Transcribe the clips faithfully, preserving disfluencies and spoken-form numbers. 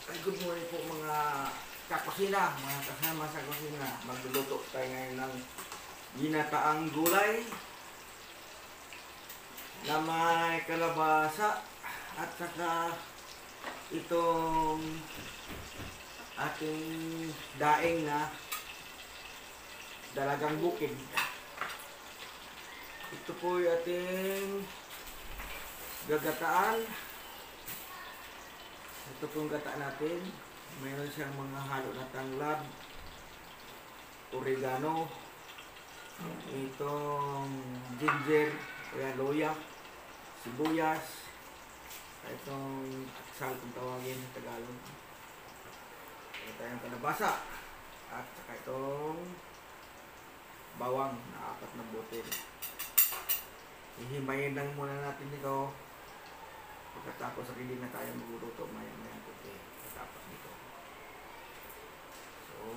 Ay, good morning po mga kakusina, mga kasama sa kusina. Magluluto tayo ngayon ng ginataang gulay na may kalabasa at saka itong ating daing na dalagang bukid. Ito po yung ating gagataan. Ito pong gata natin. Mayroon siyang mga halo na tanglad, oregano, itong ginger, kaya loya, sibuyas, itong aksal kung tawagin sa Tagalog. Ito yung kalabasa at saka itong bawang na apat na botel. Ihimayin lang muna natin ito. Pagkatapos sarili na tayo magluluto maya-maya puti pagkatapos nito. So,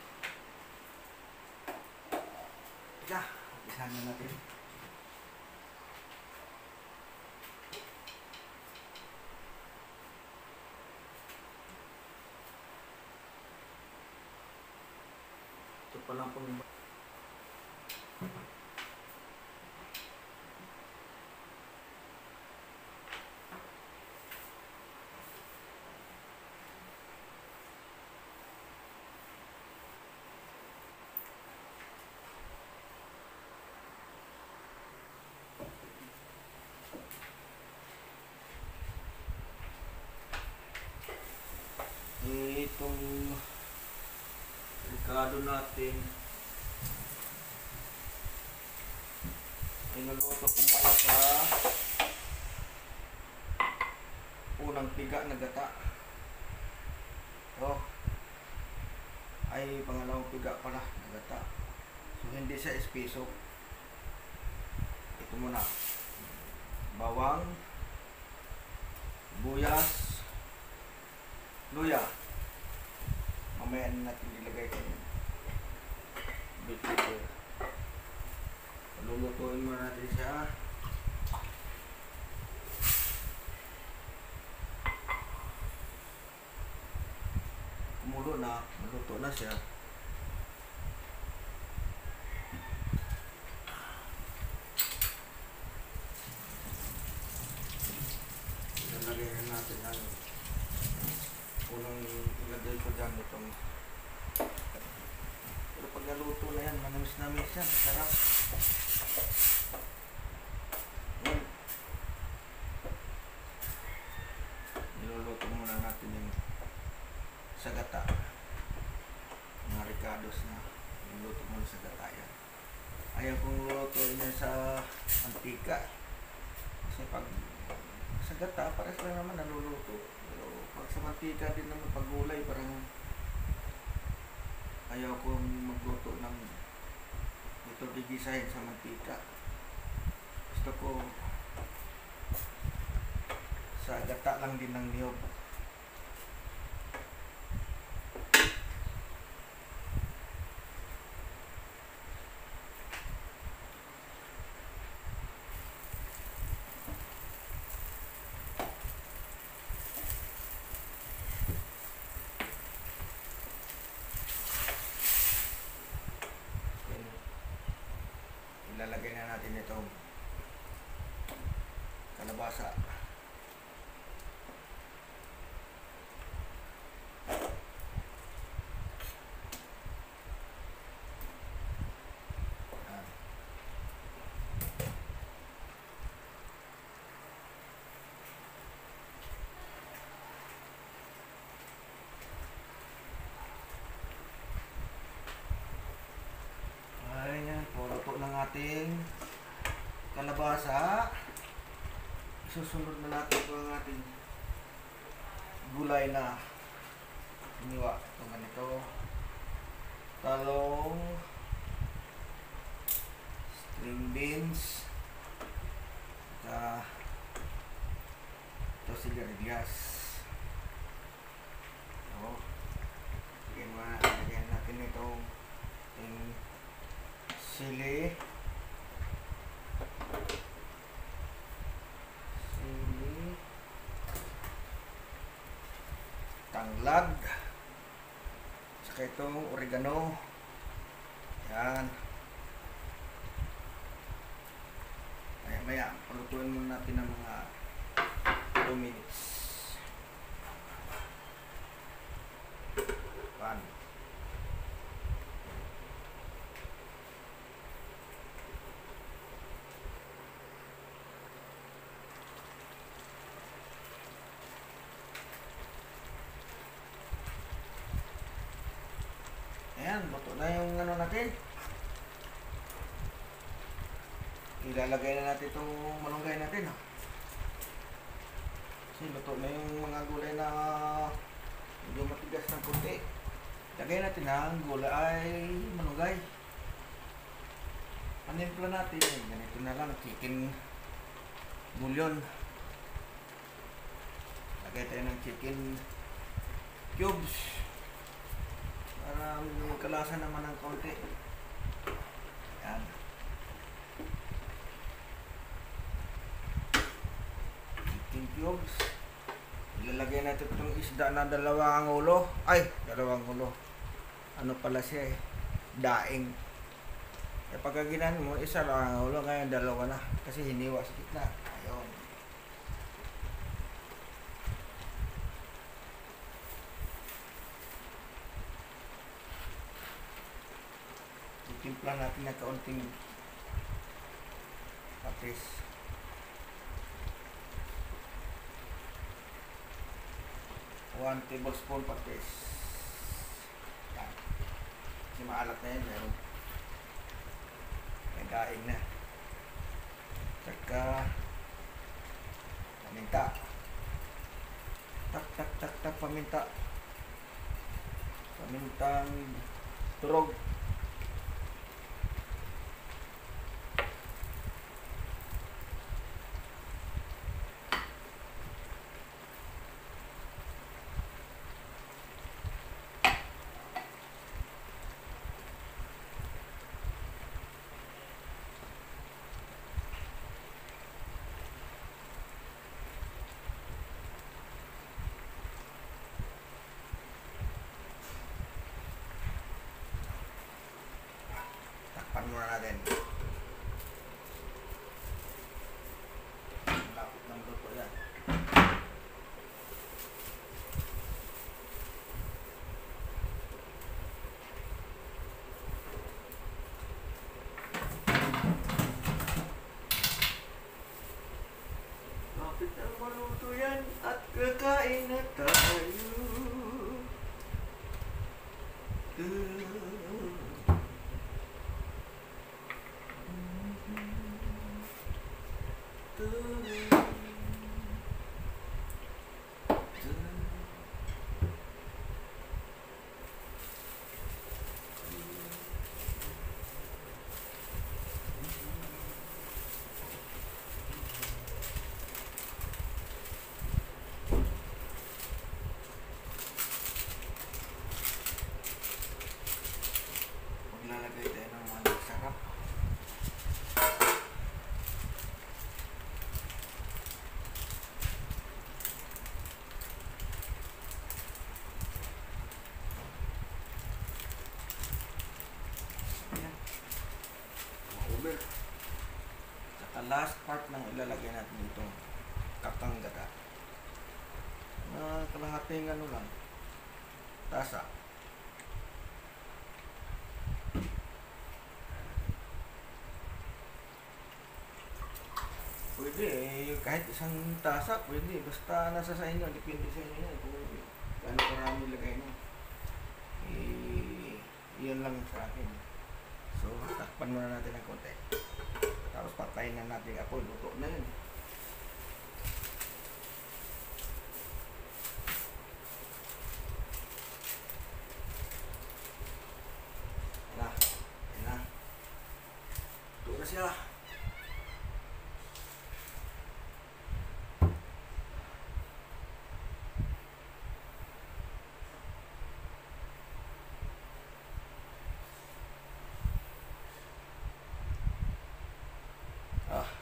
ika, umpisahan na natin. Ito pa lang pong itong ricado natin inuluto ko muna sa unang piga na gata. Ito ay pangalawang piga pala na gata, so hindi siya espeso. Ito muna bawang, buyas, luya. Mamaya na natin ilagay ko yung bit pepper. Lulutuin mo natin siya. Kumulo na, maluto na siya. Ilalagay na natin ang unang ilagay ko dyan itong, pero pag naluto na yan, manamis-namis yan, sarap. Yan. Niluluto muna natin yung sagata, mga ricados na niluluto muna sa gata yan. Ayaw kong lulutuin yan sa mantika kasi pag sa gata, pares lang naman naluluto. Pero pag sa mantika din naman, pag gulay, parang ayaw kong magluto ng ito gigisahin sa mantika. Gusto ko sa gata lang din ng niyog. Ilalagay na natin itong kalabasa. Ayan, puluto ng ating kalabasa. Susunod na natin ito ang ating gulay na iniwa. Ito ganito, talong, string beans, at ito sigarilyas. So, lagyan natin itong sili, sili, tanglad. Saka itong oregano. Yan. Maya maya, palutuin muna natin ng mga two minutes. Pan. Ayan, luto na yung ano natin. Ilalagay na natin itong malunggay natin. Ha? Kasi luto na yung mga gulay na medyo matigas ng puti. Lagay natin ang gulay malunggay. Panimpla natin. Ganito na lang, chicken bouillon. Lagay tayo ng chicken cubes. Para magkalasa naman ng konti. Yan. Chicken cubes. Ilalagay natin itong isda na dalawang ulo. Ay, dalawang ulo. Ano pala siya eh? Daing. E pagka ginan mo, isa lang ang ulo. Ngayon dalawa na. Kasi hiniwa sa gitna. Ayun. Timpla natin na kaunting patis. One tablespoon patis. Yan. Kasi maalat na yan. Meron. May daing na. Tsaka paminta. Tak tak tak tak paminta. Pamintang turog. Takpan muna natin. Lapit ng luto yan. Lapit ng maluto yan at kakain na tayo. Maglalagay tayo ng mga sarap. Over. Saka last part ng ilalagay natin itong katanggata. Na kalahating ano lang. Tasa. Pwede eh, kahit isang tasa, pwede. Basta nasa sa inyo, depende sa inyo yan. Kung gaano karami lagay nyo. Eh, yun lang sa akin. So, takpan muna natin ng konti. Tapos patayin na natin ako, luto na yun. Yan na. Yan na. Luto na siya. Ah.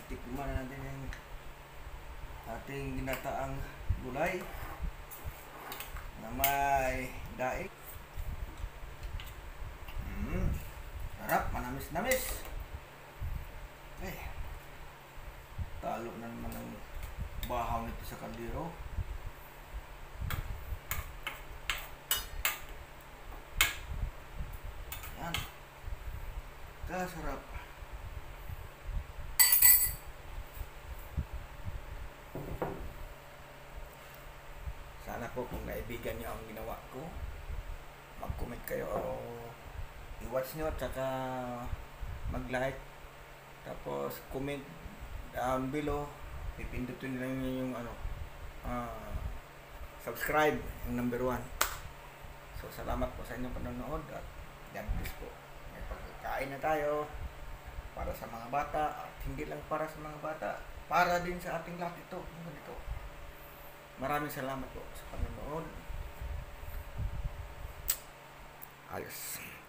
tikman na natin yung ating ginataang gulay na may daing. Mm, sarap, manamis-namis. Eh, talo na naman ang bahaw nito sa kaldero. Yan, kasarap. Sana po kung naibigan niyo ang ginawa ko, mag-comment kayo o i-watch nyo at saka mag-like, tapos comment down below, pipindutin lang nyo yung ano, uh, subscribe, yung number one. So salamat po sa inyong panonood at God bless po. May pagkain na tayo para sa mga bata at hindi lang para sa mga bata, para din sa ating lahat ito. Ganito. Maraming salamat po sa panonood. Ayos.